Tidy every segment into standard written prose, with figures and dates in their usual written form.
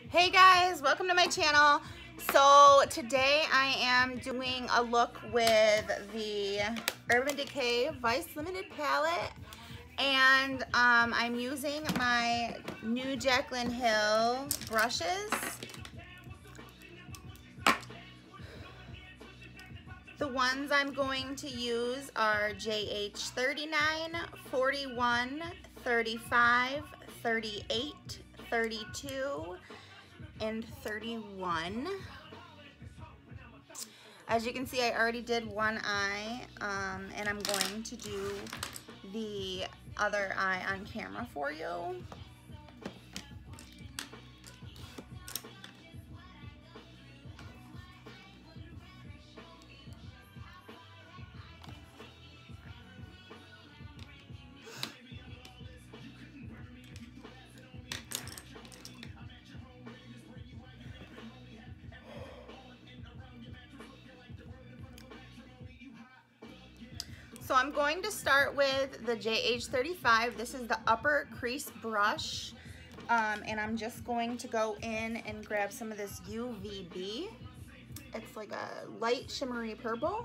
Hey guys, welcome to my channel. So today I am doing a look with the Urban Decay Vice Limited palette, and I'm using my new Jaclyn Hill brushes. The ones I'm going to use are JH 39, 41, 35, 38, 32, and 31. As you can see, I already did one eye, and I'm going to do the other eye on camera for you. So I'm going to start with the JH35. This is the upper crease brush, and I'm just going to go in and grab some of this UVB. It's like a light shimmery purple.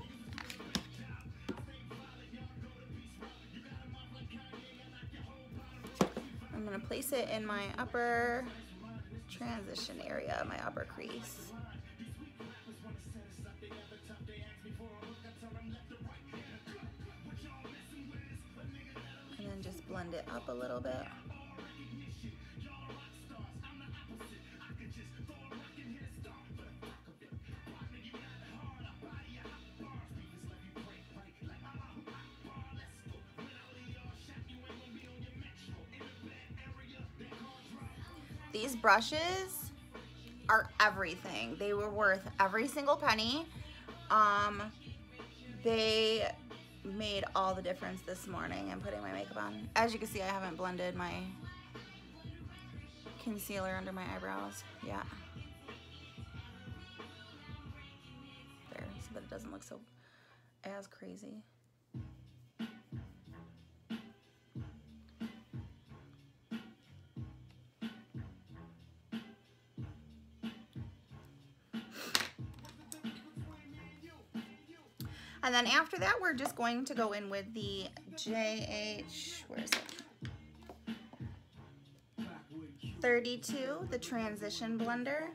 I'm going to place it in my upper transition area, my upper crease. And then just blend it up a little bit. These brushes are everything. They were worth every single penny. They made all the difference this morning in putting my makeup on. As you can see, I haven't blended my concealer under my eyebrows yet. There, so that it doesn't look so as crazy. And then after that, we're just going to go in with the JH, where is it? 32, the transition blender.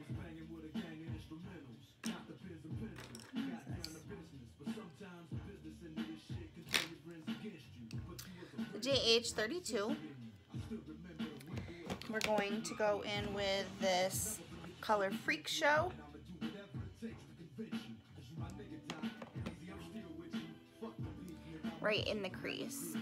The JH 32. We're going to go in with this Color Freak Show. Right in the crease.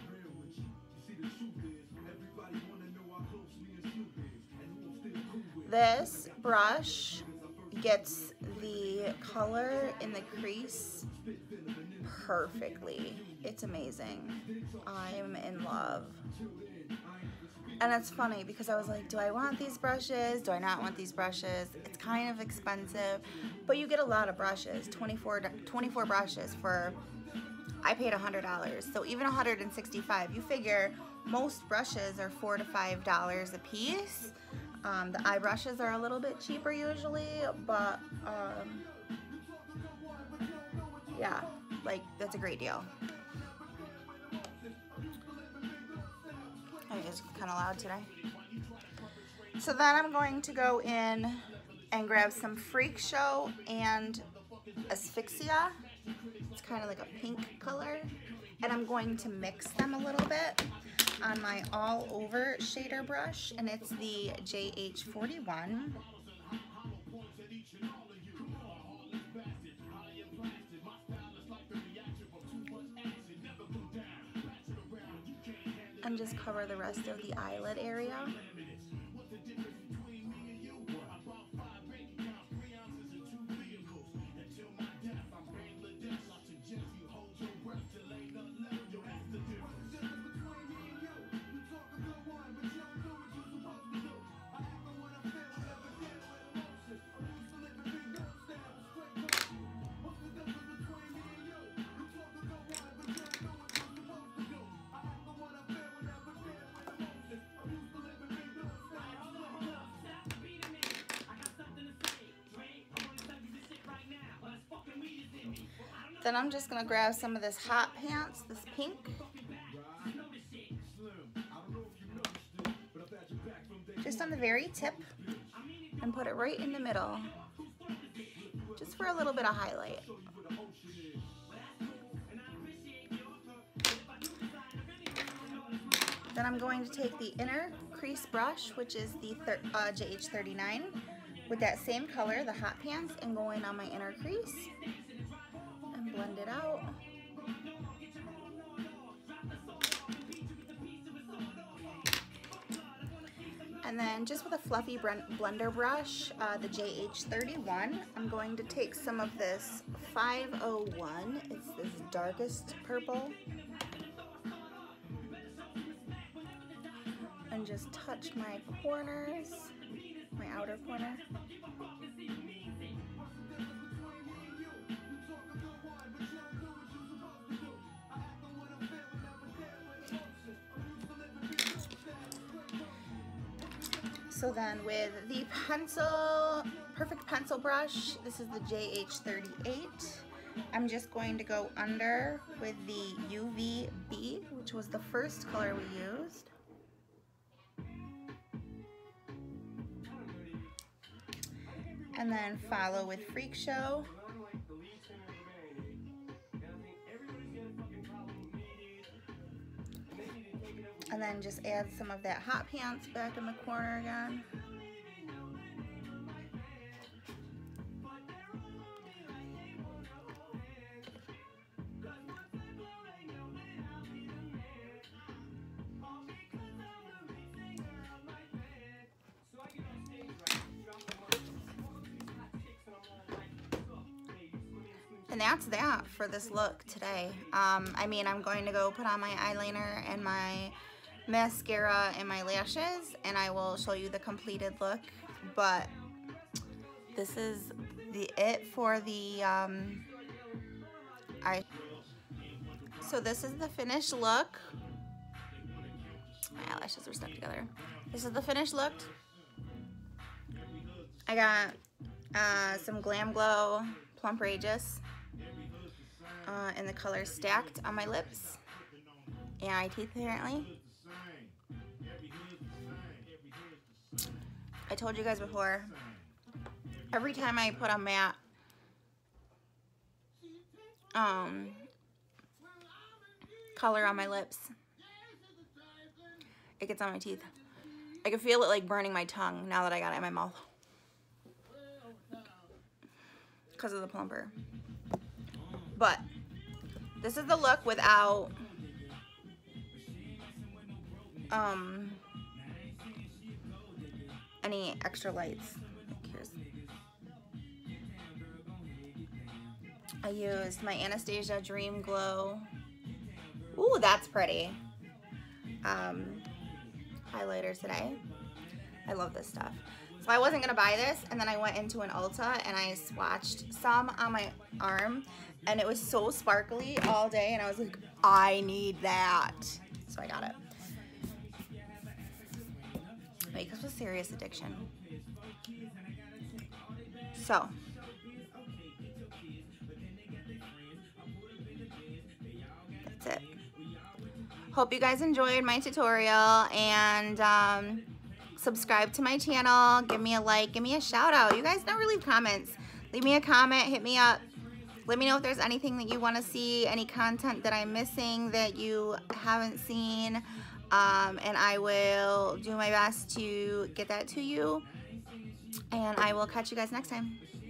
This brush gets the color in the crease perfectly. It's amazing. I'm in love. And it's funny because I was like, do I want these brushes? Do I not want these brushes? It's kind of expensive, but you get a lot of brushes, 24 brushes for, I paid $100, so even $165. You figure most brushes are $4 to $5 a piece. The eye brushes are a little bit cheaper usually, but yeah, like that's a great deal. I just kind of loud today. So then I'm going to go in and grab some Freak Show and Asphyxia. It's kind of like a pink color, and I'm going to mix them a little bit on my all over shader brush, and it's the JH 41. And just cover the rest of the eyelid area. Then I'm just gonna grab some of this hot pants, this pink. Just on the very tip, and put it right in the middle, just for a little bit of highlight. Then I'm going to take the inner crease brush, which is the JH39, with that same color, the hot pants, and going on my inner crease and blend it out. And then just with a fluffy blender brush, the JH31, I'm going to take some of this 501, it's this darkest purple, and just touch my corners, my outer corner. So then with the perfect pencil brush, this is the JH38, I'm just going to go under with the UVB, which was the first color we used. And then follow with Freak Show. And then just add some of that hot pants back in the corner again. And that's that for this look today. I mean, I'm going to go put on my eyeliner and my mascara and my lashes, and I will show you the completed look. But this is it for the so this is the finished look. My eyelashes are stuck together. This is the finished look. I got some Glam Glow Plump Rageous in the color Stacked on my lips and eye teeth apparently. I told you guys before, every time I put a matte color on my lips, it gets on my teeth. I can feel it like burning my tongue now that I got it in my mouth because of the plumper. But this is the look without any extra lights. I used my Anastasia Dream Glow. Ooh, that's pretty. Highlighter today. I love this stuff. So I wasn't gonna buy this, and then I went into an Ulta and I swatched some on my arm, and it was so sparkly all day, and I was like, I need that. So I got it. Makeup is a serious addiction. So that's it. Hope you guys enjoyed my tutorial, and subscribe to my channel, give me a like, give me a shout out. You guys never leave comments. Leave me a comment, hit me up. Let me know if there's anything that you want to see, any content that I'm missing that you haven't seen, and I will do my best to get that to you, and I will catch you guys next time.